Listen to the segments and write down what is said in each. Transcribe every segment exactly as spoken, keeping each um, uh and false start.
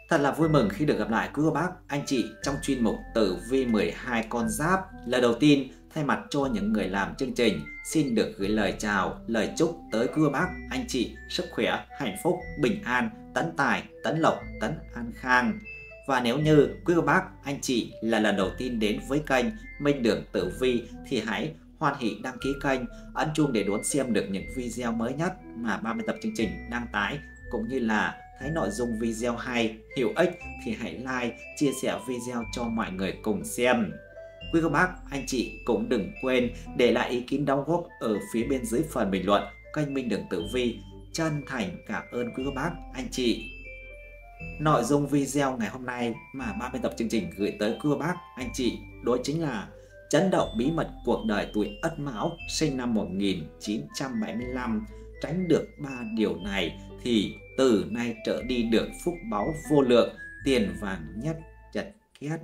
Thật là vui mừng khi được gặp lại quý cô bác, anh chị trong chuyên mục Tử Vi mười hai con giáp. Lời đầu tiên, thay mặt cho những người làm chương trình, xin được gửi lời chào, lời chúc tới quý cô bác, anh chị sức khỏe, hạnh phúc, bình an, tấn tài, tấn lộc, tấn an khang. Và nếu như quý cô bác, anh chị là lần đầu tiên đến với kênh Minh Đường Tử Vi thì hãy hoan hỷ đăng ký kênh, ấn chuông để đón xem được những video mới nhất mà ba mươi tập chương trình đăng tải, cũng như là thấy nội dung video hay, hữu ích thì hãy like, chia sẻ video cho mọi người cùng xem. Quý cô bác, anh chị cũng đừng quên để lại ý kiến đóng góp ở phía bên dưới phần bình luận kênh Minh Đường Tử Vi. Chân thành cảm ơn quý cô bác, anh chị. Nội dung video ngày hôm nay mà ba mươi tập chương trình gửi tới quý cô bác, anh chị đó chính là chấn động bí mật cuộc đời tuổi Ất Mão sinh năm một nghìn chín trăm bảy mươi lăm. Tránh được ba điều này thì từ nay trở đi được phúc báu vô lượng, tiền vàng nhất chật két.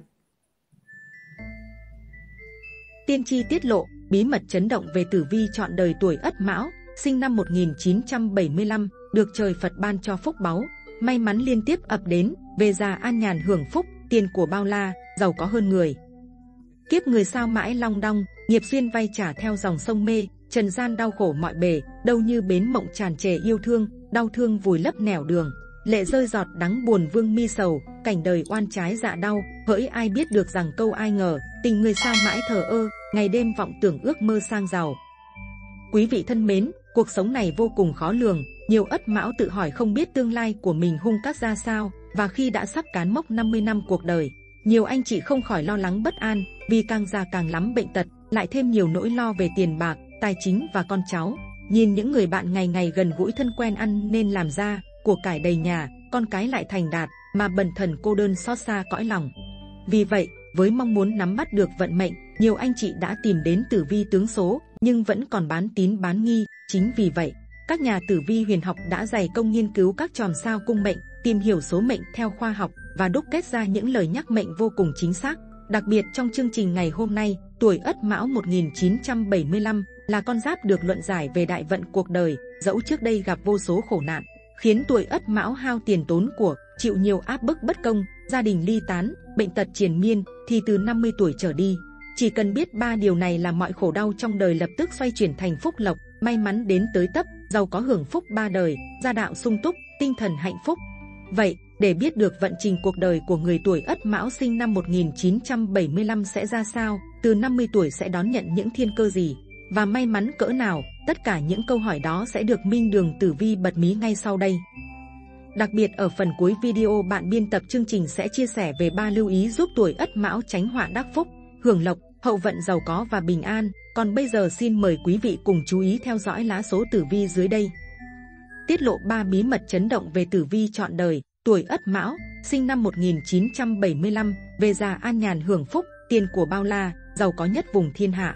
Tiên tri tiết lộ bí mật chấn động về tử vi chọn đời tuổi Ất Mão sinh năm một nghìn chín trăm bảy mươi lăm, được trời Phật ban cho phúc báu, may mắn liên tiếp ập đến, về già an nhàn hưởng phúc, tiền của bao la, giàu có hơn người. Kiếp người sao mãi long đong, nghiệp duyên vay trả theo dòng sông mê, trần gian đau khổ mọi bề, đâu như bến mộng tràn trề yêu thương, đau thương vùi lấp nẻo đường, lệ rơi giọt đắng buồn vương mi sầu, cảnh đời oan trái dạ đau, hỡi ai biết được rằng câu ai ngờ, tình người sao mãi thờ ơ, ngày đêm vọng tưởng ước mơ sang giàu. Quý vị thân mến, cuộc sống này vô cùng khó lường, nhiều Ất Mão tự hỏi không biết tương lai của mình hung cát ra sao, và khi đã sắp cán mốc năm mươi năm cuộc đời, nhiều anh chị không khỏi lo lắng bất an, vì càng già càng lắm bệnh tật, lại thêm nhiều nỗi lo về tiền bạc, tài chính và con cháu. Nhìn những người bạn ngày ngày gần gũi thân quen ăn nên làm ra, của cải đầy nhà, con cái lại thành đạt, mà bần thần cô đơn xót xa cõi lòng. Vì vậy, với mong muốn nắm bắt được vận mệnh, nhiều anh chị đã tìm đến tử vi tướng số, nhưng vẫn còn bán tín bán nghi. Chính vì vậy, các nhà tử vi huyền học đã dày công nghiên cứu các chòm sao cung mệnh, tìm hiểu số mệnh theo khoa học và đúc kết ra những lời nhắc mệnh vô cùng chính xác. Đặc biệt trong chương trình ngày hôm nay, tuổi Ất Mão một nghìn chín trăm bảy mươi lăm là con giáp được luận giải về đại vận cuộc đời, dẫu trước đây gặp vô số khổ nạn, khiến tuổi Ất Mão hao tiền tốn của, chịu nhiều áp bức bất công, gia đình ly tán, bệnh tật triền miên, thì từ năm mươi tuổi trở đi, chỉ cần biết ba điều này là mọi khổ đau trong đời lập tức xoay chuyển thành phúc lộc, may mắn đến tới tấp, giàu có hưởng phúc ba đời, gia đạo sung túc, tinh thần hạnh phúc. Vậy, để biết được vận trình cuộc đời của người tuổi Ất Mão sinh năm một nghìn chín trăm bảy mươi lăm sẽ ra sao, từ năm mươi tuổi sẽ đón nhận những thiên cơ gì, và may mắn cỡ nào, tất cả những câu hỏi đó sẽ được Minh Đường Tử Vi bật mí ngay sau đây. Đặc biệt ở phần cuối video, bạn biên tập chương trình sẽ chia sẻ về ba lưu ý giúp tuổi Ất Mão tránh họa đắc phúc, hưởng lộc, hậu vận giàu có và bình an. Còn bây giờ xin mời quý vị cùng chú ý theo dõi lá số tử vi dưới đây. Tiết lộ ba bí mật chấn động về tử vi chọn đời tuổi Ất Mão sinh năm một nghìn chín trăm bảy mươi lăm, về già an nhàn hưởng phúc, tiền của bao la, giàu có nhất vùng thiên hạ.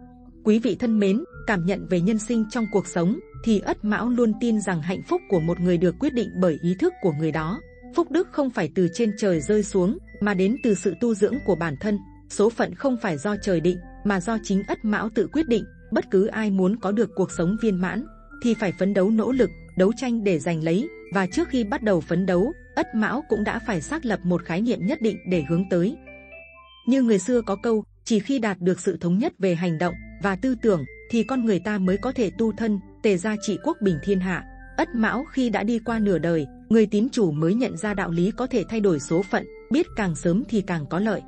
Quý vị thân mến, cảm nhận về nhân sinh trong cuộc sống thì Ất Mão luôn tin rằng hạnh phúc của một người được quyết định bởi ý thức của người đó. Phúc đức không phải từ trên trời rơi xuống, mà đến từ sự tu dưỡng của bản thân. Số phận không phải do trời định, mà do chính Ất Mão tự quyết định. Bất cứ ai muốn có được cuộc sống viên mãn thì phải phấn đấu nỗ lực, đấu tranh để giành lấy. Và trước khi bắt đầu phấn đấu, Ất Mão cũng đã phải xác lập một khái niệm nhất định để hướng tới. Như người xưa có câu, chỉ khi đạt được sự thống nhất về hành động và tư tưởng thì con người ta mới có thể tu thân, tề gia trị quốc bình thiên hạ. Ất Mão khi đã đi qua nửa đời, người tín chủ mới nhận ra đạo lý có thể thay đổi số phận, biết càng sớm thì càng có lợi.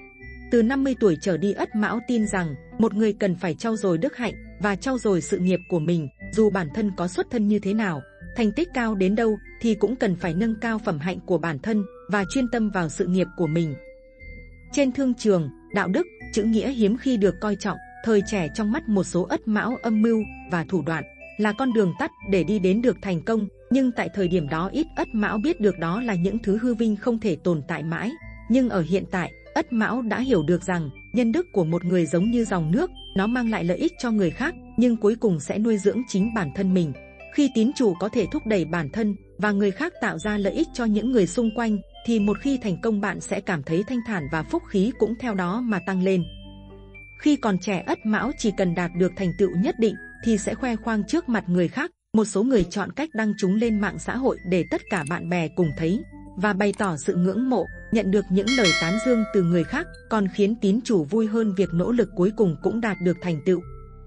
Từ năm mươi tuổi trở đi, Ất Mão tin rằng một người cần phải trau dồi đức hạnh và trau dồi sự nghiệp của mình. Dù bản thân có xuất thân như thế nào, thành tích cao đến đâu thì cũng cần phải nâng cao phẩm hạnh của bản thân và chuyên tâm vào sự nghiệp của mình. Trên thương trường, đạo đức, chữ nghĩa hiếm khi được coi trọng. Thời trẻ trong mắt một số Ất Mão, âm mưu và thủ đoạn là con đường tắt để đi đến được thành công, nhưng tại thời điểm đó ít Ất Mão biết được đó là những thứ hư vinh không thể tồn tại mãi. Nhưng ở hiện tại, Ất Mão đã hiểu được rằng nhân đức của một người giống như dòng nước, nó mang lại lợi ích cho người khác nhưng cuối cùng sẽ nuôi dưỡng chính bản thân mình. Khi tín chủ có thể thúc đẩy bản thân và người khác tạo ra lợi ích cho những người xung quanh, thì một khi thành công bạn sẽ cảm thấy thanh thản và phúc khí cũng theo đó mà tăng lên. Khi còn trẻ, Ất Mão chỉ cần đạt được thành tựu nhất định thì sẽ khoe khoang trước mặt người khác. Một số người chọn cách đăng chúng lên mạng xã hội để tất cả bạn bè cùng thấy. và bày tỏ sự ngưỡng mộ, nhận được những lời tán dương từ người khác, còn khiến tín chủ vui hơn việc nỗ lực cuối cùng cũng đạt được thành tựu.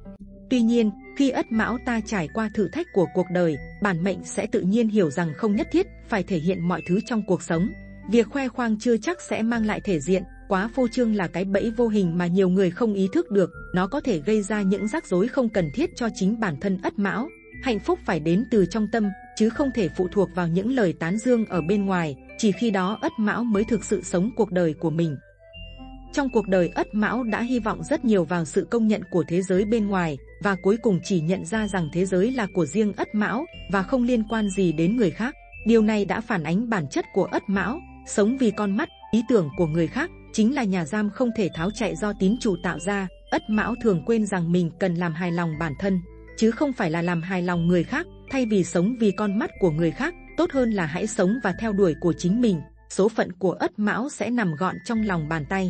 Tuy nhiên, khi Ất Mão ta trải qua thử thách của cuộc đời, bản mệnh sẽ tự nhiên hiểu rằng không nhất thiết phải thể hiện mọi thứ trong cuộc sống. Việc khoe khoang chưa chắc sẽ mang lại thể diện, quá phô trương là cái bẫy vô hình mà nhiều người không ý thức được, nó có thể gây ra những rắc rối không cần thiết cho chính bản thân Ất Mão. Hạnh phúc phải đến từ trong tâm, chứ không thể phụ thuộc vào những lời tán dương ở bên ngoài, chỉ khi đó Ất Mão mới thực sự sống cuộc đời của mình. Trong cuộc đời Ất Mão đã hy vọng rất nhiều vào sự công nhận của thế giới bên ngoài, và cuối cùng chỉ nhận ra rằng thế giới là của riêng Ất Mão và không liên quan gì đến người khác. Điều này đã phản ánh bản chất của Ất Mão, sống vì con mắt, ý tưởng của người khác, chính là nhà giam không thể tháo chạy do tín chủ tạo ra. Ất Mão thường quên rằng mình cần làm hài lòng bản thân, chứ không phải là làm hài lòng người khác. Thay vì sống vì con mắt của người khác, tốt hơn là hãy sống và theo đuổi của chính mình. Số phận của Ất Mão sẽ nằm gọn trong lòng bàn tay.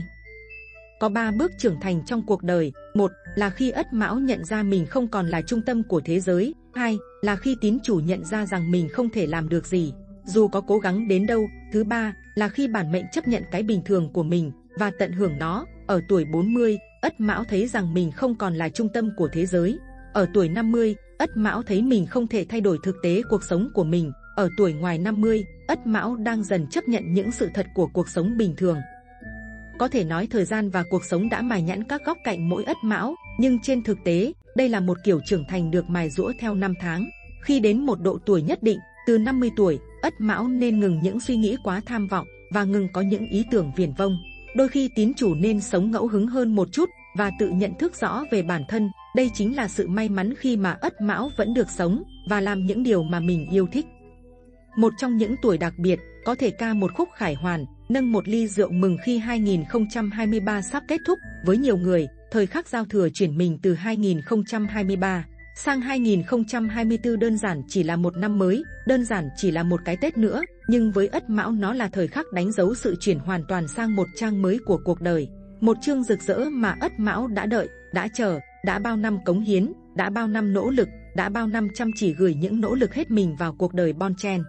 Có ba bước trưởng thành trong cuộc đời. Một là khi Ất Mão nhận ra mình không còn là trung tâm của thế giới. Hai là khi tín chủ nhận ra rằng mình không thể làm được gì, dù có cố gắng đến đâu. Thứ ba là khi bản mệnh chấp nhận cái bình thường của mình và tận hưởng nó. Ở tuổi bốn mươi, Ất Mão thấy rằng mình không còn là trung tâm của thế giới. Ở tuổi năm mươi, Ất Mão thấy mình không thể thay đổi thực tế cuộc sống của mình. Ở tuổi ngoài năm mươi, Ất Mão đang dần chấp nhận những sự thật của cuộc sống bình thường. Có thể nói thời gian và cuộc sống đã mài nhẵn các góc cạnh mỗi Ất Mão, nhưng trên thực tế, đây là một kiểu trưởng thành được mài giũa theo năm tháng. Khi đến một độ tuổi nhất định, từ năm mươi tuổi, Ất Mão nên ngừng những suy nghĩ quá tham vọng và ngừng có những ý tưởng viển vông. Đôi khi tín chủ nên sống ngẫu hứng hơn một chút và tự nhận thức rõ về bản thân. Đây chính là sự may mắn khi mà Ất Mão vẫn được sống và làm những điều mà mình yêu thích. Một trong những tuổi đặc biệt, có thể ca một khúc khải hoàn, nâng một ly rượu mừng khi hai nghìn không trăm hai mươi ba sắp kết thúc. Với nhiều người, thời khắc giao thừa chuyển mình từ hai nghìn không trăm hai mươi ba sang hai nghìn không trăm hai mươi tư đơn giản chỉ là một năm mới, đơn giản chỉ là một cái Tết nữa. Nhưng với Ất Mão nó là thời khắc đánh dấu sự chuyển hoàn toàn sang một trang mới của cuộc đời. Một chương rực rỡ mà Ất Mão đã đợi, đã chờ, đã bao năm cống hiến, đã bao năm nỗ lực, đã bao năm chăm chỉ gửi những nỗ lực hết mình vào cuộc đời bon chen.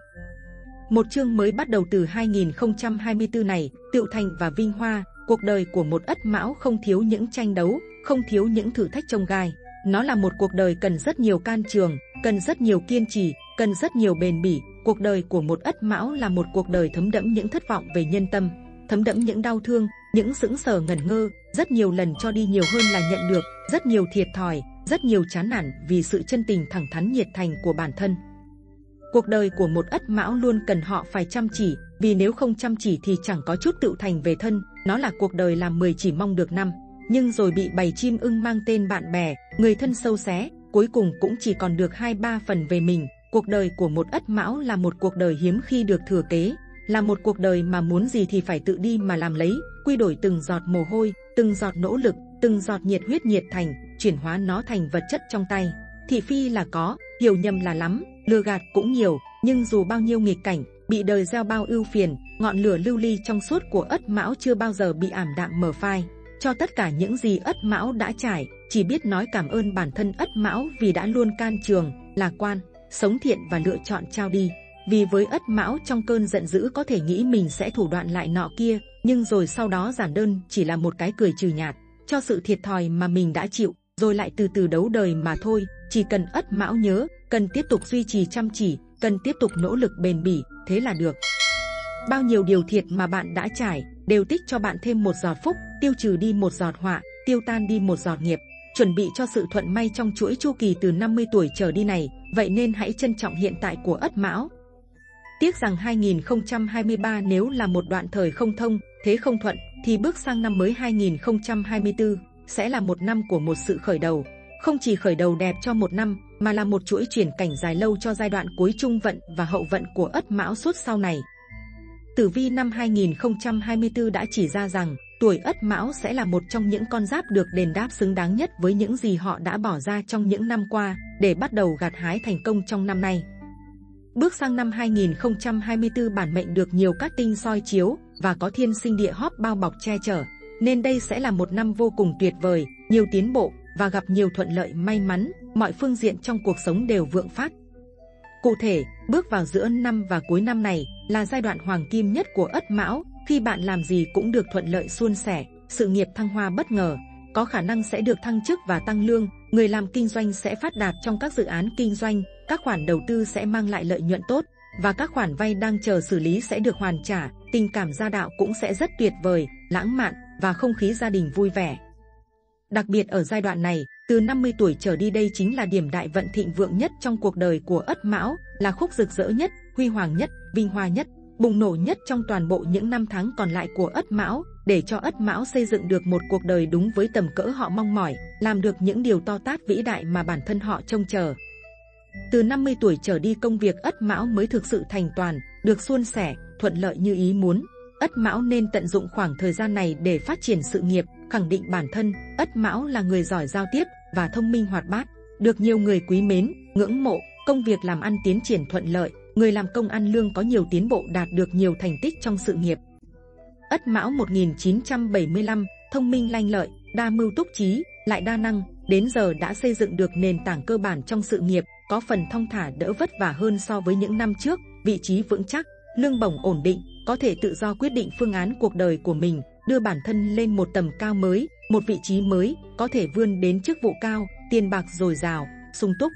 Một chương mới bắt đầu từ hai nghìn không trăm hai mươi tư này, tựu thành và vinh hoa. Cuộc đời của một Ất Mão không thiếu những tranh đấu, không thiếu những thử thách chông gai. Nó là một cuộc đời cần rất nhiều can trường, cần rất nhiều kiên trì, cần rất nhiều bền bỉ. Cuộc đời của một Ất Mão là một cuộc đời thấm đẫm những thất vọng về nhân tâm, thấm đẫm những đau thương, những sững sờ ngẩn ngơ, rất nhiều lần cho đi nhiều hơn là nhận được, rất nhiều thiệt thòi, rất nhiều chán nản vì sự chân tình thẳng thắn nhiệt thành của bản thân. Cuộc đời của một Ất Mão luôn cần họ phải chăm chỉ, vì nếu không chăm chỉ thì chẳng có chút tựu thành về thân. Nó là cuộc đời làm mười chỉ mong được năm, nhưng rồi bị bầy chim ưng mang tên bạn bè, người thân sâu xé, cuối cùng cũng chỉ còn được hai ba phần về mình. Cuộc đời của một Ất Mão là một cuộc đời hiếm khi được thừa kế, là một cuộc đời mà muốn gì thì phải tự đi mà làm lấy, quy đổi từng giọt mồ hôi, từng giọt nỗ lực, từng giọt nhiệt huyết nhiệt thành, chuyển hóa nó thành vật chất trong tay. Thị phi là có, hiểu nhầm là lắm, lừa gạt cũng nhiều, nhưng dù bao nhiêu nghịch cảnh, bị đời gieo bao ưu phiền, ngọn lửa lưu ly trong suốt của Ất Mão chưa bao giờ bị ảm đạm mờ phai. Cho tất cả những gì Ất Mão đã trải, chỉ biết nói cảm ơn bản thân Ất Mão vì đã luôn can trường, lạc quan, sống thiện và lựa chọn trao đi. Vì với Ất Mão trong cơn giận dữ có thể nghĩ mình sẽ thủ đoạn lại nọ kia, nhưng rồi sau đó giản đơn chỉ là một cái cười trừ nhạt cho sự thiệt thòi mà mình đã chịu, rồi lại từ từ đấu đời mà thôi. Chỉ cần Ất Mão nhớ, cần tiếp tục duy trì chăm chỉ, cần tiếp tục nỗ lực bền bỉ, thế là được. Bao nhiêu điều thiệt mà bạn đã trải, đều tích cho bạn thêm một giọt phúc, tiêu trừ đi một giọt họa, tiêu tan đi một giọt nghiệp, chuẩn bị cho sự thuận may trong chuỗi chu kỳ từ năm mươi tuổi trở đi này. Vậy nên hãy trân trọng hiện tại của Ất Mão. Tiếc rằng hai nghìn không trăm hai mươi ba nếu là một đoạn thời không thông, thế không thuận, thì bước sang năm mới hai nghìn không trăm hai mươi tư sẽ là một năm của một sự khởi đầu. Không chỉ khởi đầu đẹp cho một năm, mà là một chuỗi chuyển cảnh dài lâu cho giai đoạn cuối trung vận và hậu vận của Ất Mão suốt sau này. Tử vi năm hai nghìn không trăm hai mươi tư đã chỉ ra rằng tuổi Ất Mão sẽ là một trong những con giáp được đền đáp xứng đáng nhất với những gì họ đã bỏ ra trong những năm qua để bắt đầu gặt hái thành công trong năm nay. Bước sang năm hai nghìn không trăm hai mươi tư, bản mệnh được nhiều các tinh soi chiếu và có thiên sinh địa hóp bao bọc che chở, nên đây sẽ là một năm vô cùng tuyệt vời, nhiều tiến bộ và gặp nhiều thuận lợi may mắn, mọi phương diện trong cuộc sống đều vượng phát. Cụ thể, bước vào giữa năm và cuối năm này là giai đoạn hoàng kim nhất của Ất Mão, khi bạn làm gì cũng được thuận lợi suôn sẻ, sự nghiệp thăng hoa bất ngờ, có khả năng sẽ được thăng chức và tăng lương, người làm kinh doanh sẽ phát đạt trong các dự án kinh doanh, các khoản đầu tư sẽ mang lại lợi nhuận tốt, và các khoản vay đang chờ xử lý sẽ được hoàn trả, tình cảm gia đạo cũng sẽ rất tuyệt vời, lãng mạn, và không khí gia đình vui vẻ. Đặc biệt ở giai đoạn này, từ năm mươi tuổi trở đi đây chính là điểm đại vận thịnh vượng nhất trong cuộc đời của Ất Mão, là khúc rực rỡ nhất, huy hoàng nhất, vinh hoa nhất, bùng nổ nhất trong toàn bộ những năm tháng còn lại của Ất Mão, để cho Ất Mão xây dựng được một cuộc đời đúng với tầm cỡ họ mong mỏi, làm được những điều to tát vĩ đại mà bản thân họ trông chờ. Từ năm mươi tuổi trở đi công việc Ất Mão mới thực sự thành toàn, được suôn sẻ, thuận lợi như ý muốn. Ất Mão nên tận dụng khoảng thời gian này để phát triển sự nghiệp, khẳng định bản thân. Ất Mão là người giỏi giao tiếp và thông minh hoạt bát, được nhiều người quý mến, ngưỡng mộ, công việc làm ăn tiến triển thuận lợi, người làm công ăn lương có nhiều tiến bộ, đạt được nhiều thành tích trong sự nghiệp. Ất Mão một nghìn chín trăm bảy mươi lăm, thông minh lanh lợi, đa mưu túc trí, lại đa năng, đến giờ đã xây dựng được nền tảng cơ bản trong sự nghiệp, có phần thong thả đỡ vất vả hơn so với những năm trước, vị trí vững chắc, lương bổng ổn định, có thể tự do quyết định phương án cuộc đời của mình, đưa bản thân lên một tầm cao mới, một vị trí mới, có thể vươn đến chức vụ cao, tiền bạc dồi dào, sung túc.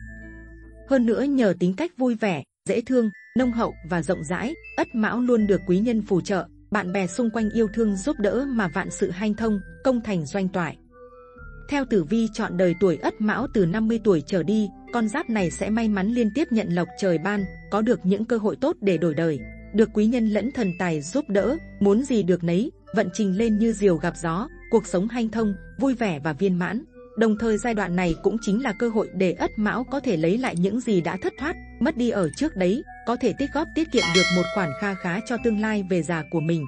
Hơn nữa nhờ tính cách vui vẻ, dễ thương, nông hậu và rộng rãi, Ất Mão luôn được quý nhân phù trợ, bạn bè xung quanh yêu thương giúp đỡ mà vạn sự hanh thông, công thành doanh toại. Theo tử vi chọn đời tuổi Ất Mão từ năm mươi tuổi trở đi, con giáp này sẽ may mắn liên tiếp nhận lộc trời ban, có được những cơ hội tốt để đổi đời, được quý nhân lẫn thần tài giúp đỡ, muốn gì được nấy, vận trình lên như diều gặp gió, cuộc sống hanh thông, vui vẻ và viên mãn. Đồng thời giai đoạn này cũng chính là cơ hội để Ất Mão có thể lấy lại những gì đã thất thoát, mất đi ở trước đấy, có thể tích góp tiết kiệm được một khoản kha khá cho tương lai về già của mình.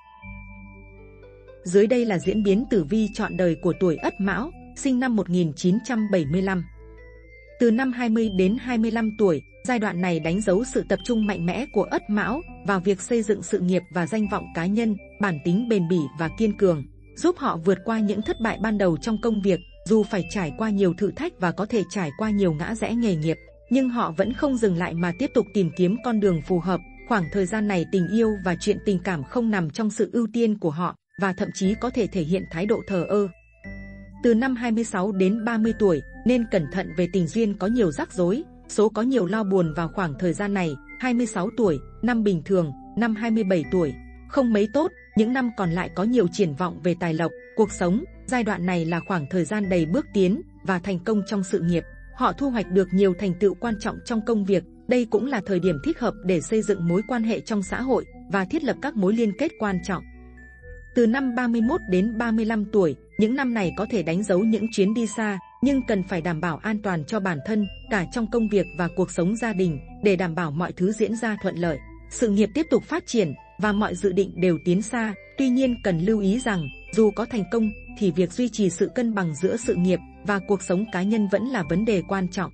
Dưới đây là diễn biến tử vi chọn đời của tuổi Ất Mão, sinh năm một nghìn chín trăm bảy mươi lăm. Từ năm hai mươi đến hai mươi lăm tuổi, giai đoạn này đánh dấu sự tập trung mạnh mẽ của Ất Mão vào việc xây dựng sự nghiệp và danh vọng cá nhân, bản tính bền bỉ và kiên cường, giúp họ vượt qua những thất bại ban đầu trong công việc, dù phải trải qua nhiều thử thách và có thể trải qua nhiều ngã rẽ nghề nghiệp, nhưng họ vẫn không dừng lại mà tiếp tục tìm kiếm con đường phù hợp. Khoảng thời gian này tình yêu và chuyện tình cảm không nằm trong sự ưu tiên của họ, và thậm chí có thể thể hiện thái độ thờ ơ. Từ năm hai mươi sáu đến ba mươi tuổi, nên cẩn thận về tình duyên có nhiều rắc rối, số có nhiều lo buồn vào khoảng thời gian này. Hai mươi sáu tuổi, năm bình thường, năm hai mươi bảy tuổi, không mấy tốt, những năm còn lại có nhiều triển vọng về tài lộc, cuộc sống. Giai đoạn này là khoảng thời gian đầy bước tiến và thành công trong sự nghiệp, họ thu hoạch được nhiều thành tựu quan trọng trong công việc. Đây cũng là thời điểm thích hợp để xây dựng mối quan hệ trong xã hội và thiết lập các mối liên kết quan trọng. Từ năm ba mươi mốt đến ba mươi lăm tuổi, những năm này có thể đánh dấu những chuyến đi xa, nhưng cần phải đảm bảo an toàn cho bản thân, cả trong công việc và cuộc sống gia đình, để đảm bảo mọi thứ diễn ra thuận lợi, sự nghiệp tiếp tục phát triển và mọi dự định đều tiến xa. Tuy nhiên cần lưu ý rằng, dù có thành công, thì việc duy trì sự cân bằng giữa sự nghiệp và cuộc sống cá nhân vẫn là vấn đề quan trọng.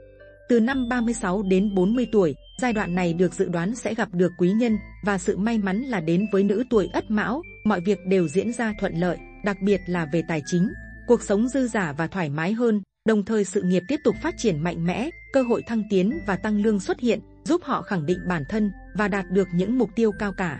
Từ năm ba mươi sáu đến bốn mươi tuổi, giai đoạn này được dự đoán sẽ gặp được quý nhân, và sự may mắn là đến với nữ tuổi Ất Mão, mọi việc đều diễn ra thuận lợi, đặc biệt là về tài chính, cuộc sống dư dả và thoải mái hơn, đồng thời sự nghiệp tiếp tục phát triển mạnh mẽ, cơ hội thăng tiến và tăng lương xuất hiện, giúp họ khẳng định bản thân và đạt được những mục tiêu cao cả.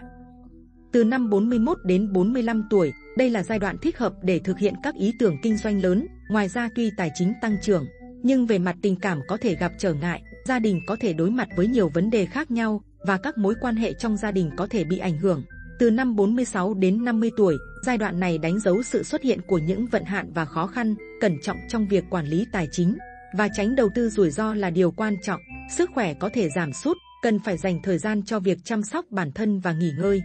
Từ năm bốn mươi mốt đến bốn mươi lăm tuổi, đây là giai đoạn thích hợp để thực hiện các ý tưởng kinh doanh lớn. Ngoài ra tuy tài chính tăng trưởng, nhưng về mặt tình cảm có thể gặp trở ngại, gia đình có thể đối mặt với nhiều vấn đề khác nhau và các mối quan hệ trong gia đình có thể bị ảnh hưởng. Từ năm bốn mươi sáu đến năm mươi tuổi, giai đoạn này đánh dấu sự xuất hiện của những vận hạn và khó khăn, cẩn trọng trong việc quản lý tài chính và tránh đầu tư rủi ro là điều quan trọng. Sức khỏe có thể giảm sút, cần phải dành thời gian cho việc chăm sóc bản thân và nghỉ ngơi.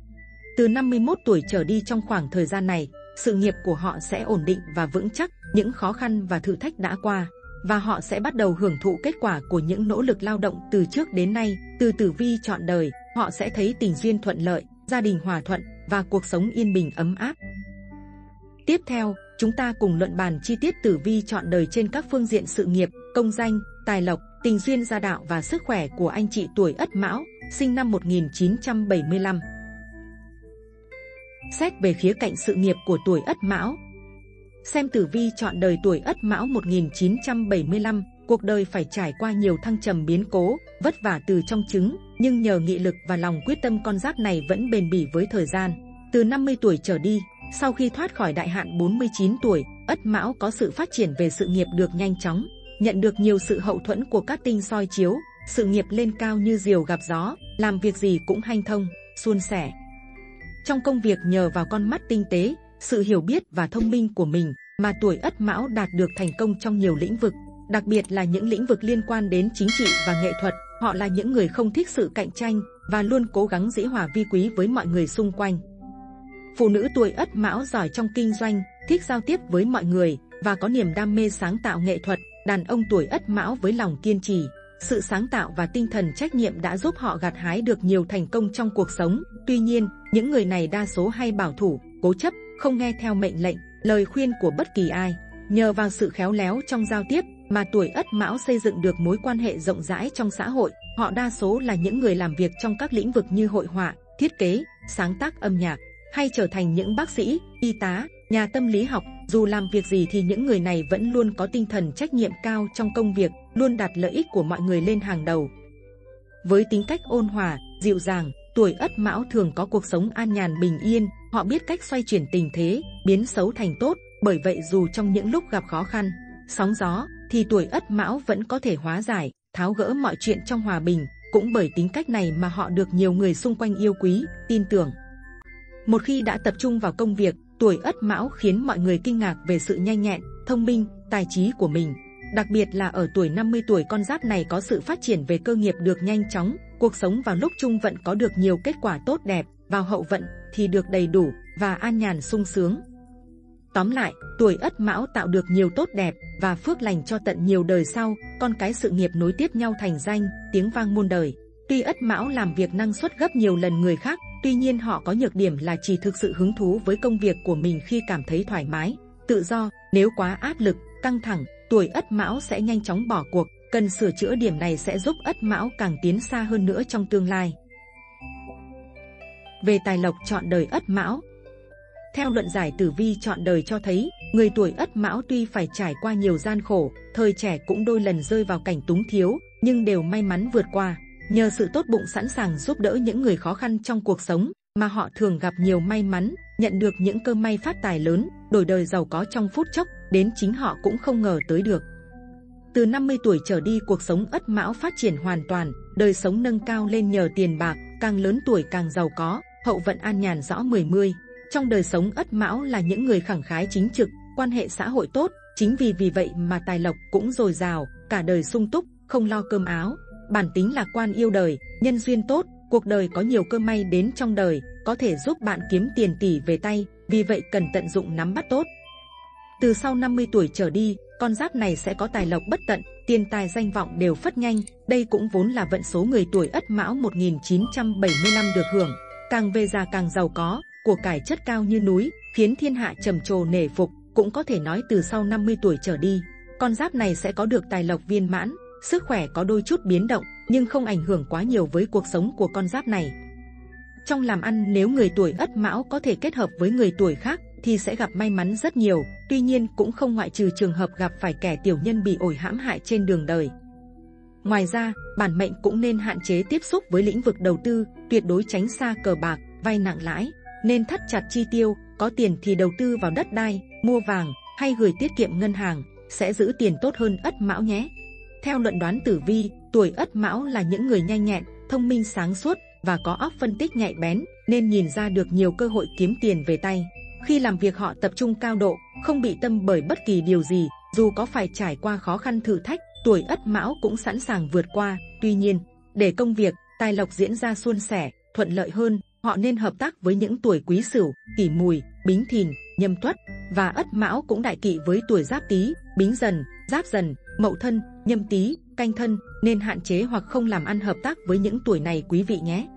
Từ năm mươi mốt tuổi trở đi, trong khoảng thời gian này, sự nghiệp của họ sẽ ổn định và vững chắc, những khó khăn và thử thách đã qua, và họ sẽ bắt đầu hưởng thụ kết quả của những nỗ lực lao động từ trước đến nay. Từ tử vi chọn đời, họ sẽ thấy tình duyên thuận lợi, gia đình hòa thuận và cuộc sống yên bình ấm áp. Tiếp theo, chúng ta cùng luận bàn chi tiết tử vi chọn đời trên các phương diện sự nghiệp, công danh, tài lộc, tình duyên gia đạo và sức khỏe của anh chị tuổi Ất Mão, sinh năm một nghìn chín trăm bảy mươi lăm. Xét về khía cạnh sự nghiệp của tuổi Ất Mão. Xem tử vi chọn đời tuổi Ất Mão một nghìn chín trăm bảy mươi lăm, cuộc đời phải trải qua nhiều thăng trầm biến cố, vất vả từ trong trứng, nhưng nhờ nghị lực và lòng quyết tâm con giáp này vẫn bền bỉ với thời gian. Từ năm mươi tuổi trở đi, sau khi thoát khỏi đại hạn bốn mươi chín tuổi, Ất Mão có sự phát triển về sự nghiệp được nhanh chóng, nhận được nhiều sự hậu thuẫn của các tinh soi chiếu, sự nghiệp lên cao như diều gặp gió, làm việc gì cũng hanh thông, suôn sẻ. Trong công việc nhờ vào con mắt tinh tế, sự hiểu biết và thông minh của mình mà tuổi Ất Mão đạt được thành công trong nhiều lĩnh vực, đặc biệt là những lĩnh vực liên quan đến chính trị và nghệ thuật. Họ là những người không thích sự cạnh tranh và luôn cố gắng dĩ hòa vi quý với mọi người xung quanh. Phụ nữ tuổi Ất Mão giỏi trong kinh doanh, thích giao tiếp với mọi người và có niềm đam mê sáng tạo nghệ thuật. Đàn ông tuổi Ất Mão với lòng kiên trì, sự sáng tạo và tinh thần trách nhiệm đã giúp họ gặt hái được nhiều thành công trong cuộc sống. Tuy nhiên, những người này đa số hay bảo thủ, cố chấp, không nghe theo mệnh lệnh, lời khuyên của bất kỳ ai. Nhờ vào sự khéo léo trong giao tiếp mà tuổi Ất Mão xây dựng được mối quan hệ rộng rãi trong xã hội. Họ đa số là những người làm việc trong các lĩnh vực như hội họa, thiết kế, sáng tác âm nhạc, hay trở thành những bác sĩ, y tá, nhà tâm lý học. Dù làm việc gì thì những người này vẫn luôn có tinh thần trách nhiệm cao trong công việc, luôn đặt lợi ích của mọi người lên hàng đầu. Với tính cách ôn hòa, dịu dàng, tuổi Ất Mão thường có cuộc sống an nhàn bình yên. Họ biết cách xoay chuyển tình thế, biến xấu thành tốt. Bởi vậy dù trong những lúc gặp khó khăn, sóng gió, thì tuổi Ất Mão vẫn có thể hóa giải, tháo gỡ mọi chuyện trong hòa bình. Cũng bởi tính cách này mà họ được nhiều người xung quanh yêu quý, tin tưởng. Một khi đã tập trung vào công việc, tuổi Ất Mão khiến mọi người kinh ngạc về sự nhanh nhẹn, thông minh, tài trí của mình. Đặc biệt là ở tuổi năm mươi tuổi, con giáp này có sự phát triển về cơ nghiệp được nhanh chóng. Cuộc sống vào lúc trung vận có được nhiều kết quả tốt đẹp, vào hậu vận thì được đầy đủ và an nhàn sung sướng. Tóm lại, tuổi Ất Mão tạo được nhiều tốt đẹp và phước lành cho tận nhiều đời sau, con cái sự nghiệp nối tiếp nhau thành danh, tiếng vang muôn đời. Tuy Ất Mão làm việc năng suất gấp nhiều lần người khác, tuy nhiên họ có nhược điểm là chỉ thực sự hứng thú với công việc của mình khi cảm thấy thoải mái, tự do. Nếu quá áp lực, căng thẳng, tuổi Ất Mão sẽ nhanh chóng bỏ cuộc. Cần sửa chữa điểm này sẽ giúp Ất Mão càng tiến xa hơn nữa trong tương lai. Về tài lộc chọn đời Ất Mão. Theo luận giải tử vi chọn đời cho thấy, người tuổi Ất Mão tuy phải trải qua nhiều gian khổ, thời trẻ cũng đôi lần rơi vào cảnh túng thiếu, nhưng đều may mắn vượt qua. Nhờ sự tốt bụng sẵn sàng giúp đỡ những người khó khăn trong cuộc sống, mà họ thường gặp nhiều may mắn, nhận được những cơ may phát tài lớn, đổi đời giàu có trong phút chốc, đến chính họ cũng không ngờ tới được. Từ năm mươi tuổi trở đi, cuộc sống Ất Mão phát triển hoàn toàn, đời sống nâng cao lên nhờ tiền bạc, càng lớn tuổi càng giàu có, hậu vận an nhàn rõ mười mươi. Trong đời sống Ất Mão là những người khẳng khái chính trực, quan hệ xã hội tốt, chính vì vì vậy mà tài lộc cũng dồi dào, cả đời sung túc, không lo cơm áo. Bản tính lạc quan yêu đời, nhân duyên tốt, cuộc đời có nhiều cơ may đến trong đời, có thể giúp bạn kiếm tiền tỷ về tay, vì vậy cần tận dụng nắm bắt tốt. Từ sau năm mươi tuổi trở đi, con giáp này sẽ có tài lộc bất tận, tiền tài danh vọng đều phất nhanh. Đây cũng vốn là vận số người tuổi Ất Mão một nghìn chín trăm bảy mươi lăm được hưởng. Càng về già càng giàu có, của cải chất cao như núi, khiến thiên hạ trầm trồ nể phục. Cũng có thể nói từ sau năm mươi tuổi trở đi, con giáp này sẽ có được tài lộc viên mãn, sức khỏe có đôi chút biến động, nhưng không ảnh hưởng quá nhiều với cuộc sống của con giáp này. Trong làm ăn, nếu người tuổi Ất Mão có thể kết hợp với người tuổi khác thì sẽ gặp may mắn rất nhiều, tuy nhiên cũng không ngoại trừ trường hợp gặp phải kẻ tiểu nhân bị ổi hãm hại trên đường đời. Ngoài ra, bản mệnh cũng nên hạn chế tiếp xúc với lĩnh vực đầu tư, tuyệt đối tránh xa cờ bạc, vay nặng lãi, nên thắt chặt chi tiêu, có tiền thì đầu tư vào đất đai, mua vàng hay gửi tiết kiệm ngân hàng, sẽ giữ tiền tốt hơn Ất Mão nhé. Theo luận đoán tử vi, tuổi Ất Mão là những người nhanh nhẹn, thông minh sáng suốt và có óc phân tích nhạy bén, nên nhìn ra được nhiều cơ hội kiếm tiền về tay. Khi làm việc họ tập trung cao độ, không bị tâm bởi bất kỳ điều gì, dù có phải trải qua khó khăn thử thách, tuổi Ất Mão cũng sẵn sàng vượt qua. Tuy nhiên, để công việc, tài lộc diễn ra suôn sẻ, thuận lợi hơn, họ nên hợp tác với những tuổi Quý Sửu, Kỷ Mùi, Bính Thìn, Nhâm Tuất, và Ất Mão cũng đại kỵ với tuổi Giáp Tý, Bính Dần, Giáp Dần, Mậu Thân, Nhâm Tý, Canh Thân, nên hạn chế hoặc không làm ăn hợp tác với những tuổi này quý vị nhé.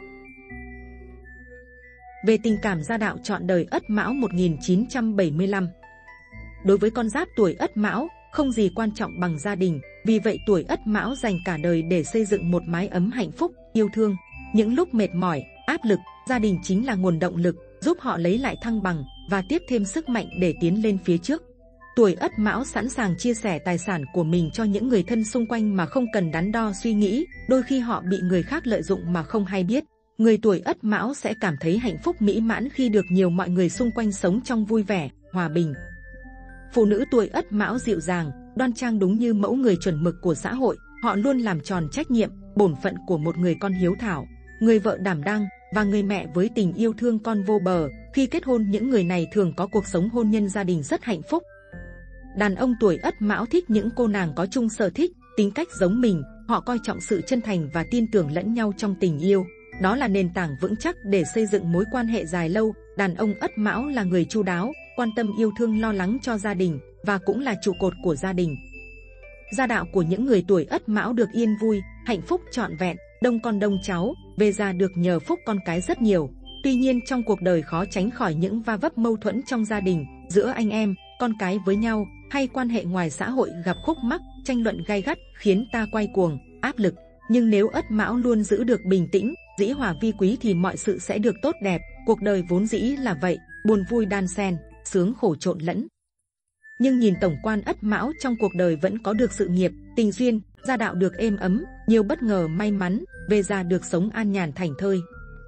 Về tình cảm gia đạo chọn đời Ất Mão một nghìn chín trăm bảy mươi lăm. Đối với con giáp tuổi Ất Mão, không gì quan trọng bằng gia đình, vì vậy tuổi Ất Mão dành cả đời để xây dựng một mái ấm hạnh phúc, yêu thương. Những lúc mệt mỏi, áp lực, gia đình chính là nguồn động lực, giúp họ lấy lại thăng bằng và tiếp thêm sức mạnh để tiến lên phía trước. Tuổi Ất Mão sẵn sàng chia sẻ tài sản của mình cho những người thân xung quanh mà không cần đắn đo suy nghĩ, đôi khi họ bị người khác lợi dụng mà không hay biết. Người tuổi Ất Mão sẽ cảm thấy hạnh phúc mỹ mãn khi được nhiều mọi người xung quanh sống trong vui vẻ, hòa bình. Phụ nữ tuổi Ất Mão dịu dàng, đoan trang đúng như mẫu người chuẩn mực của xã hội, họ luôn làm tròn trách nhiệm, bổn phận của một người con hiếu thảo, người vợ đảm đang và người mẹ với tình yêu thương con vô bờ. Khi kết hôn, những người này thường có cuộc sống hôn nhân gia đình rất hạnh phúc. Đàn ông tuổi Ất Mão thích những cô nàng có chung sở thích, tính cách giống mình, họ coi trọng sự chân thành và tin tưởng lẫn nhau trong tình yêu. Đó là nền tảng vững chắc để xây dựng mối quan hệ dài lâu. Đàn ông Ất Mão là người chu đáo, quan tâm yêu thương lo lắng cho gia đình và cũng là trụ cột của gia đình. Gia đạo của những người tuổi Ất Mão được yên vui, hạnh phúc trọn vẹn, đông con đông cháu, về già được nhờ phúc con cái rất nhiều. Tuy nhiên trong cuộc đời khó tránh khỏi những va vấp mâu thuẫn trong gia đình, giữa anh em, con cái với nhau, hay quan hệ ngoài xã hội gặp khúc mắc, tranh luận gay gắt khiến ta quay cuồng, áp lực. Nhưng nếu Ất Mão luôn giữ được bình tĩnh, dĩ hòa vi quý thì mọi sự sẽ được tốt đẹp. Cuộc đời vốn dĩ là vậy, buồn vui đan xen, sướng khổ trộn lẫn. Nhưng nhìn tổng quan, Ất Mão trong cuộc đời vẫn có được sự nghiệp, tình duyên, gia đạo được êm ấm, nhiều bất ngờ may mắn, về già được sống an nhàn thảnh thơi.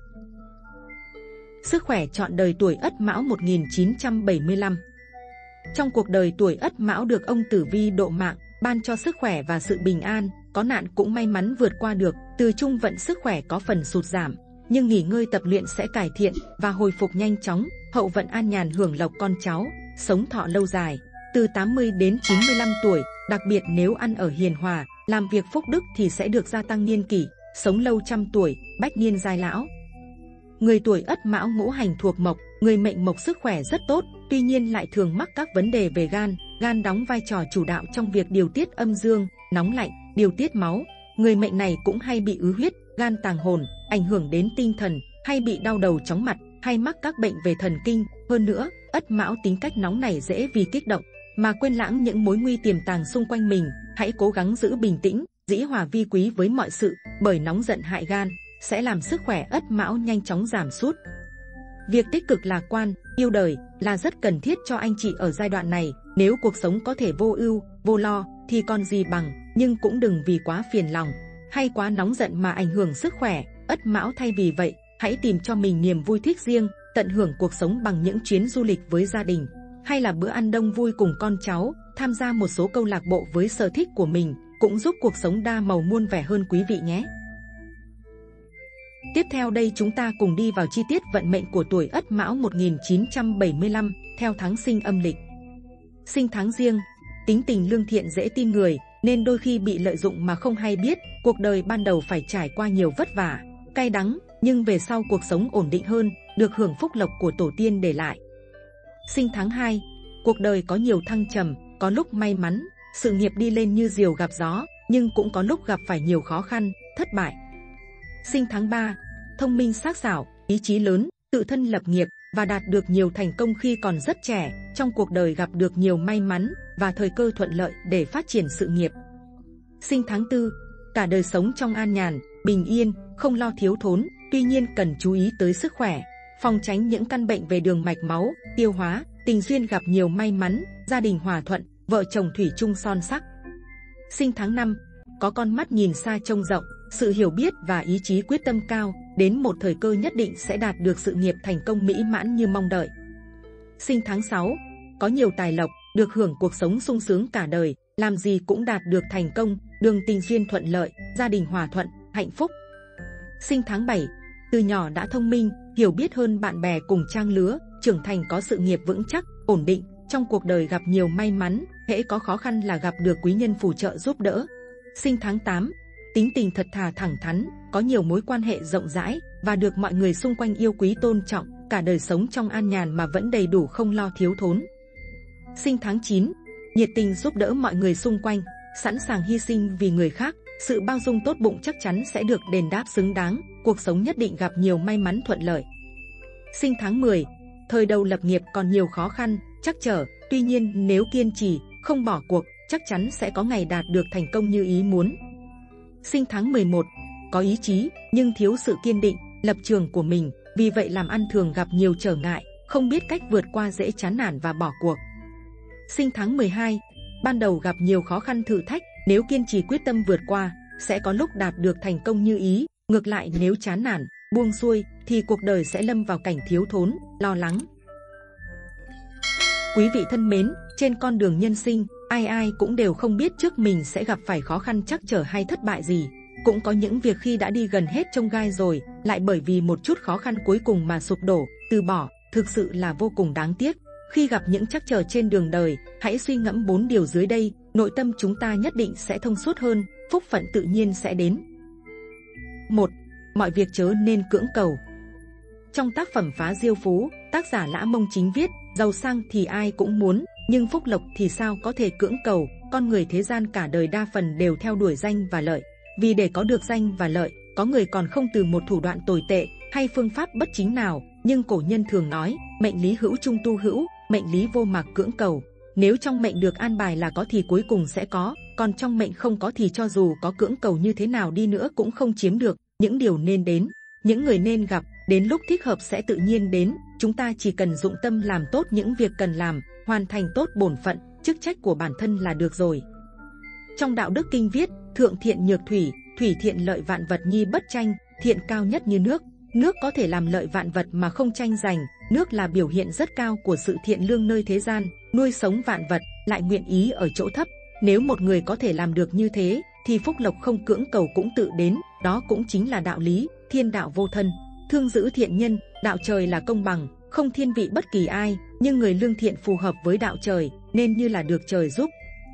Sức khỏe trọn đời tuổi Ất Mão một nghìn chín trăm bảy mươi lăm. Trong cuộc đời, tuổi Ất Mão được ông Tử Vi độ mạng, ban cho sức khỏe và sự bình an, có nạn cũng may mắn vượt qua được. Từ trung vận sức khỏe có phần sụt giảm, nhưng nghỉ ngơi tập luyện sẽ cải thiện và hồi phục nhanh chóng. Hậu vận an nhàn hưởng lộc con cháu, sống thọ lâu dài. Từ tám mươi đến chín mươi lăm tuổi, đặc biệt nếu ăn ở hiền hòa, làm việc phúc đức thì sẽ được gia tăng niên kỷ, sống lâu trăm tuổi, bách niên giai lão. Người tuổi Ất Mão ngũ hành thuộc mộc, người mệnh mộc sức khỏe rất tốt, tuy nhiên lại thường mắc các vấn đề về gan. Gan đóng vai trò chủ đạo trong việc điều tiết âm dương, nóng lạnh, điều tiết máu. Người mệnh này cũng hay bị ứ huyết, gan tàng hồn, ảnh hưởng đến tinh thần, hay bị đau đầu chóng mặt, hay mắc các bệnh về thần kinh. Hơn nữa, Ất Mão tính cách nóng nảy dễ vì kích động mà quên lãng những mối nguy tiềm tàng xung quanh mình. Hãy cố gắng giữ bình tĩnh, dĩ hòa vi quý với mọi sự, bởi nóng giận hại gan, sẽ làm sức khỏe Ất Mão nhanh chóng giảm sút. Việc tích cực lạc quan, yêu đời là rất cần thiết cho anh chị ở giai đoạn này. Nếu cuộc sống có thể vô ưu, vô lo thì còn gì bằng, nhưng cũng đừng vì quá phiền lòng hay quá nóng giận mà ảnh hưởng sức khỏe Ất Mão. Thay vì vậy, hãy tìm cho mình niềm vui thích riêng, tận hưởng cuộc sống bằng những chuyến du lịch với gia đình, hay là bữa ăn đông vui cùng con cháu. Tham gia một số câu lạc bộ với sở thích của mình cũng giúp cuộc sống đa màu muôn vẻ hơn quý vị nhé. Tiếp theo đây chúng ta cùng đi vào chi tiết vận mệnh của tuổi Ất Mão một nghìn chín trăm bảy mươi lăm theo tháng sinh âm lịch. Sinh tháng Giêng, tính tình lương thiện dễ tin người, nên đôi khi bị lợi dụng mà không hay biết. Cuộc đời ban đầu phải trải qua nhiều vất vả, cay đắng, nhưng về sau cuộc sống ổn định hơn, được hưởng phúc lộc của tổ tiên để lại. Sinh tháng hai, cuộc đời có nhiều thăng trầm, có lúc may mắn, sự nghiệp đi lên như diều gặp gió, nhưng cũng có lúc gặp phải nhiều khó khăn, thất bại. Sinh tháng ba, thông minh sắc sảo, ý chí lớn, tự thân lập nghiệp và đạt được nhiều thành công khi còn rất trẻ. Trong cuộc đời gặp được nhiều may mắn và thời cơ thuận lợi để phát triển sự nghiệp. Sinh tháng tư, cả đời sống trong an nhàn, bình yên, không lo thiếu thốn, tuy nhiên cần chú ý tới sức khỏe, phòng tránh những căn bệnh về đường mạch máu, tiêu hóa. Tình duyên gặp nhiều may mắn, gia đình hòa thuận, vợ chồng thủy chung son sắc. Sinh tháng năm, có con mắt nhìn xa trông rộng, sự hiểu biết và ý chí quyết tâm cao, đến một thời cơ nhất định sẽ đạt được sự nghiệp thành công mỹ mãn như mong đợi. Sinh tháng sáu, có nhiều tài lộc, được hưởng cuộc sống sung sướng cả đời, làm gì cũng đạt được thành công, đường tình duyên thuận lợi, gia đình hòa thuận, hạnh phúc. Sinh tháng bảy, từ nhỏ đã thông minh, hiểu biết hơn bạn bè cùng trang lứa, trưởng thành có sự nghiệp vững chắc, ổn định, trong cuộc đời gặp nhiều may mắn, hễ có khó khăn là gặp được quý nhân phù trợ giúp đỡ. Sinh tháng tám, tính tình thật thà thẳng thắn, có nhiều mối quan hệ rộng rãi và được mọi người xung quanh yêu quý tôn trọng, cả đời sống trong an nhàn mà vẫn đầy đủ không lo thiếu thốn. Sinh tháng chín, nhiệt tình giúp đỡ mọi người xung quanh, sẵn sàng hy sinh vì người khác, sự bao dung tốt bụng chắc chắn sẽ được đền đáp xứng đáng, cuộc sống nhất định gặp nhiều may mắn thuận lợi. Sinh tháng mười, thời đầu lập nghiệp còn nhiều khó khăn, trắc trở, tuy nhiên nếu kiên trì, không bỏ cuộc, chắc chắn sẽ có ngày đạt được thành công như ý muốn. Sinh tháng mười một, có ý chí nhưng thiếu sự kiên định, lập trường của mình, vì vậy làm ăn thường gặp nhiều trở ngại, không biết cách vượt qua dễ chán nản và bỏ cuộc. sinh tháng mười hai. Ban đầu gặp nhiều khó khăn thử thách, nếu kiên trì quyết tâm vượt qua, sẽ có lúc đạt được thành công như ý. Ngược lại nếu chán nản, buông xuôi, thì cuộc đời sẽ lâm vào cảnh thiếu thốn, lo lắng. Quý vị thân mến, trên con đường nhân sinh, ai ai cũng đều không biết trước mình sẽ gặp phải khó khăn trắc trở hay thất bại gì. Cũng có những việc khi đã đi gần hết chông gai rồi, lại bởi vì một chút khó khăn cuối cùng mà sụp đổ, từ bỏ, thực sự là vô cùng đáng tiếc. Khi gặp những trắc trở trên đường đời, hãy suy ngẫm bốn điều dưới đây, nội tâm chúng ta nhất định sẽ thông suốt hơn, phúc phận tự nhiên sẽ đến. một. Mọi việc chớ nên cưỡng cầu. Trong tác phẩm Phá Diêu Phú, tác giả Lã Mông Chính viết, giàu sang thì ai cũng muốn, nhưng phúc lộc thì sao có thể cưỡng cầu. Con người thế gian cả đời đa phần đều theo đuổi danh và lợi. Vì để có được danh và lợi, có người còn không từ một thủ đoạn tồi tệ hay phương pháp bất chính nào. Nhưng cổ nhân thường nói, mệnh lý hữu trung tu hữu, mệnh lý vô mạc cưỡng cầu. Nếu trong mệnh được an bài là có thì cuối cùng sẽ có, còn trong mệnh không có thì cho dù có cưỡng cầu như thế nào đi nữa cũng không chiếm được. Những điều nên đến, những người nên gặp, đến lúc thích hợp sẽ tự nhiên đến. Chúng ta chỉ cần dụng tâm làm tốt những việc cần làm, hoàn thành tốt bổn phận, chức trách của bản thân là được rồi. Trong Đạo Đức Kinh viết, thượng thiện nhược thủy, thủy thiện lợi vạn vật nhi bất tranh, thiện cao nhất như nước. Nước có thể làm lợi vạn vật mà không tranh giành, nước là biểu hiện rất cao của sự thiện lương nơi thế gian, nuôi sống vạn vật, lại nguyện ý ở chỗ thấp. Nếu một người có thể làm được như thế, thì phúc lộc không cưỡng cầu cũng tự đến, đó cũng chính là đạo lý, thiên đạo vô thân. Thương giữ thiện nhân, đạo trời là công bằng, không thiên vị bất kỳ ai, nhưng người lương thiện phù hợp với đạo trời, nên như là được trời giúp.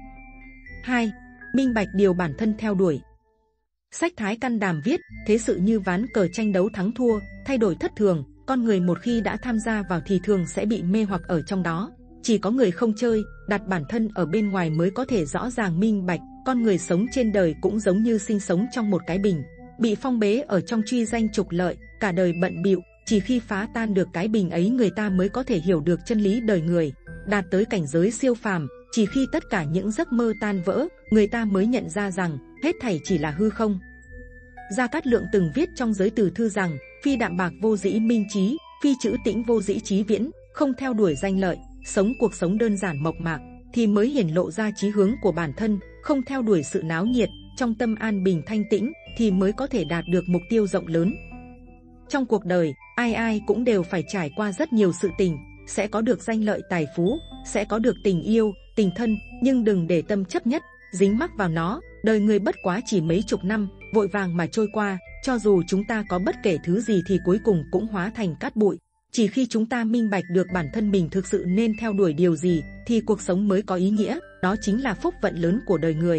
hai. Minh bạch điều bản thân theo đuổi. Sách Thái Căn Đàm viết, thế sự như ván cờ tranh đấu thắng thua, thay đổi thất thường, con người một khi đã tham gia vào thì thường sẽ bị mê hoặc ở trong đó. Chỉ có người không chơi, đặt bản thân ở bên ngoài mới có thể rõ ràng minh bạch. Con người sống trên đời cũng giống như sinh sống trong một cái bình, bị phong bế ở trong truy danh trục lợi, cả đời bận bịu. Chỉ khi phá tan được cái bình ấy người ta mới có thể hiểu được chân lý đời người, đạt tới cảnh giới siêu phàm. Chỉ khi tất cả những giấc mơ tan vỡ, người ta mới nhận ra rằng hết thảy chỉ là hư không. Gia Cát Lượng từng viết trong Giới Từ Thư rằng, phi đạm bạc vô dĩ minh trí, phi trữ tĩnh vô dĩ trí viễn. Không theo đuổi danh lợi, sống cuộc sống đơn giản mộc mạc, thì mới hiển lộ ra chí hướng của bản thân. Không theo đuổi sự náo nhiệt, trong tâm an bình thanh tĩnh, thì mới có thể đạt được mục tiêu rộng lớn. Trong cuộc đời, ai ai cũng đều phải trải qua rất nhiều sự tình, sẽ có được danh lợi tài phú, sẽ có được tình yêu, tình thân, nhưng đừng để tâm chấp nhất, dính mắc vào nó. Đời người bất quá chỉ mấy chục năm, vội vàng mà trôi qua, cho dù chúng ta có bất kể thứ gì thì cuối cùng cũng hóa thành cát bụi. Chỉ khi chúng ta minh bạch được bản thân mình thực sự nên theo đuổi điều gì, thì cuộc sống mới có ý nghĩa, đó chính là phúc vận lớn của đời người.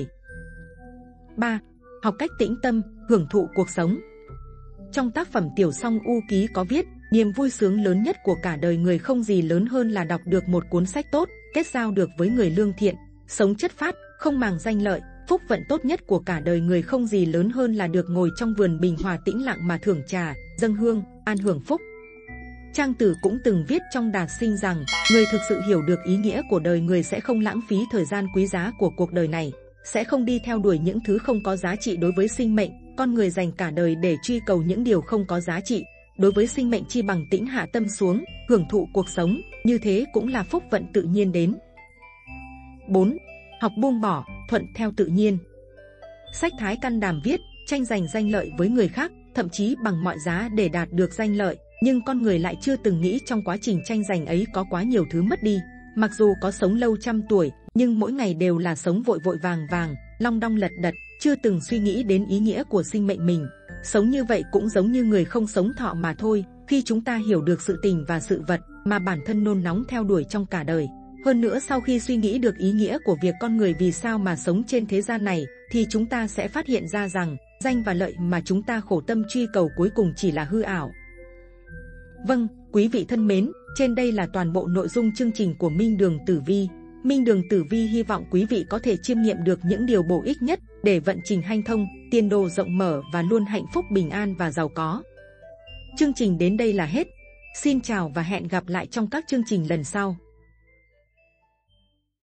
ba. Học cách tĩnh tâm, hưởng thụ cuộc sống. Trong tác phẩm Tiểu Song U Ký có viết, niềm vui sướng lớn nhất của cả đời người không gì lớn hơn là đọc được một cuốn sách tốt, kết giao được với người lương thiện, sống chất phác, không màng danh lợi. Phúc vận tốt nhất của cả đời người không gì lớn hơn là được ngồi trong vườn bình hòa tĩnh lặng mà thưởng trà, dâng hương, an hưởng phúc. Trang Tử cũng từng viết trong Đàn Sinh rằng, người thực sự hiểu được ý nghĩa của đời người sẽ không lãng phí thời gian quý giá của cuộc đời này, sẽ không đi theo đuổi những thứ không có giá trị đối với sinh mệnh. Con người dành cả đời để truy cầu những điều không có giá trị, đối với sinh mệnh chi bằng tĩnh hạ tâm xuống, hưởng thụ cuộc sống, như thế cũng là phúc vận tự nhiên đến. bốn. Học buông bỏ, thuận theo tự nhiên. Sách Thái Căn Đàm viết, tranh giành danh lợi với người khác, thậm chí bằng mọi giá để đạt được danh lợi, nhưng con người lại chưa từng nghĩ trong quá trình tranh giành ấy có quá nhiều thứ mất đi. Mặc dù có sống lâu trăm tuổi, nhưng mỗi ngày đều là sống vội vội vàng vàng, long đong lật đật, chưa từng suy nghĩ đến ý nghĩa của sinh mệnh mình. Sống như vậy cũng giống như người không sống thọ mà thôi. Khi chúng ta hiểu được sự tình và sự vật mà bản thân nôn nóng theo đuổi trong cả đời, hơn nữa sau khi suy nghĩ được ý nghĩa của việc con người vì sao mà sống trên thế gian này, thì chúng ta sẽ phát hiện ra rằng danh và lợi mà chúng ta khổ tâm truy cầu cuối cùng chỉ là hư ảo. Vâng, quý vị thân mến, trên đây là toàn bộ nội dung chương trình của Minh Đường Tử Vi. Minh Đường Tử Vi hy vọng quý vị có thể chiêm nghiệm được những điều bổ ích nhất để vận trình hanh thông, tiền đồ rộng mở và luôn hạnh phúc bình an và giàu có. Chương trình đến đây là hết. Xin chào và hẹn gặp lại trong các chương trình lần sau.